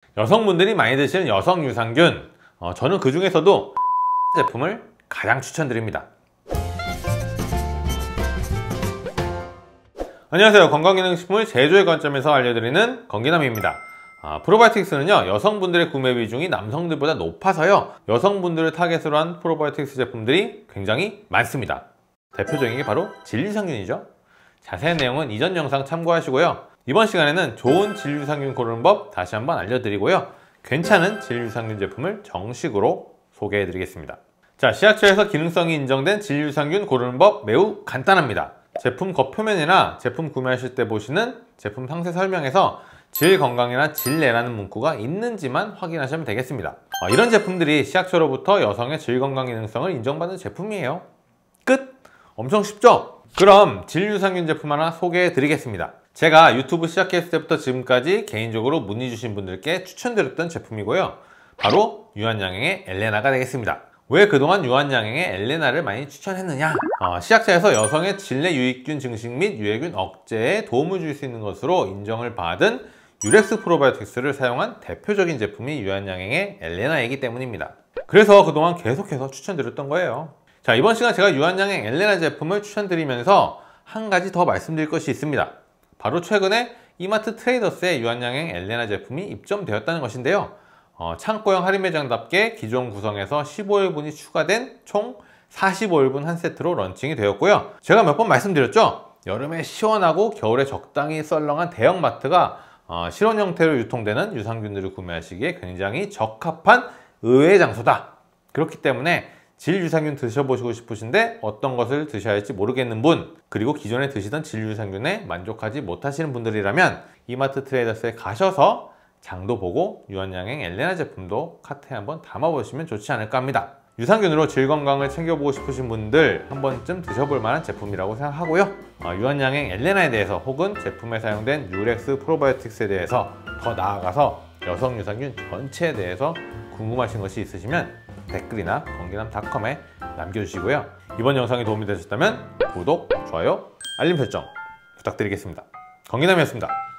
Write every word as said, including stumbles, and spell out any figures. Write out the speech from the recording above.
여성분들이 많이 드시는 여성 유산균, 어, 저는 그 중에서도 제품을 가장 추천드립니다. 안녕하세요. 건강기능식품을 제조의 관점에서 알려드리는 건기남입니다. 아, 프로바이오틱스는요, 여성분들의 구매 비중이 남성들보다 높아서요, 여성분들을 타겟으로 한 프로바이오틱스 제품들이 굉장히 많습니다. 대표적인 게 바로 진유산균이죠. 자세한 내용은 이전 영상 참고하시고요. 이번 시간에는 좋은 진유산균 고르는 법 다시 한번 알려드리고요, 괜찮은 진유산균 제품을 정식으로 소개해드리겠습니다. 자, 식약처에서 기능성이 인정된 진유산균 고르는 법 매우 간단합니다. 제품 겉표면이나 제품 구매하실 때 보시는 제품 상세 설명에서 질 건강이나 질내라는 문구가 있는지만 확인하시면 되겠습니다. 어, 이런 제품들이 식약처로부터 여성의 질 건강 기능성을 인정받는 제품이에요. 끝! 엄청 쉽죠? 그럼 진유산균 제품 하나 소개해 드리겠습니다. 제가 유튜브 시작했을 때부터 지금까지 개인적으로 문의 주신 분들께 추천드렸던 제품이고요, 바로 유한양행의 엘레나가 되겠습니다. 왜 그동안 유한양행의 엘레나를 많이 추천했느냐? 어, 식약처에서 여성의 질내 유익균 증식 및 유해균 억제에 도움을 줄 수 있는 것으로 인정을 받은 유렉스 프로바이오틱스를 사용한 대표적인 제품이 유한양행의 엘레나이기 때문입니다. 그래서 그동안 계속해서 추천드렸던 거예요. 자, 이번 시간 제가 유한양행 엘레나 제품을 추천드리면서 한 가지 더 말씀드릴 것이 있습니다. 바로 최근에 이마트 트레이더스에 유한양행 엘레나 제품이 입점되었다는 것인데요. 어, 창고형 할인 매장답게 기존 구성에서 십오 일분이 추가된 총 사십오 일분 한 세트로 런칭이 되었고요. 제가 몇 번 말씀드렸죠? 여름에 시원하고 겨울에 적당히 썰렁한 대형마트가 어, 실온 형태로 유통되는 유산균들을 구매하시기에 굉장히 적합한 의외의 장소다. 그렇기 때문에 질 유산균 드셔보시고 싶으신데 어떤 것을 드셔야 할지 모르겠는 분, 그리고 기존에 드시던 질 유산균에 만족하지 못하시는 분들이라면 이마트 트레이더스에 가셔서 장도 보고 유한양행 엘레나 제품도 카트에 한번 담아보시면 좋지 않을까 합니다. 유산균으로 질 건강을 챙겨보고 싶으신 분들 한 번쯤 드셔볼 만한 제품이라고 생각하고요. 어, 유한양행 엘레나에 대해서 혹은 제품에 사용된 유렉스 프로바이오틱스에 대해서 더 나아가서 여성 유산균 전체에 대해서 궁금하신 것이 있으시면 댓글이나 건기남닷컴에 남겨주시고요. 이번 영상이 도움이 되셨다면 구독, 좋아요, 알림 설정 부탁드리겠습니다. 건기남이었습니다.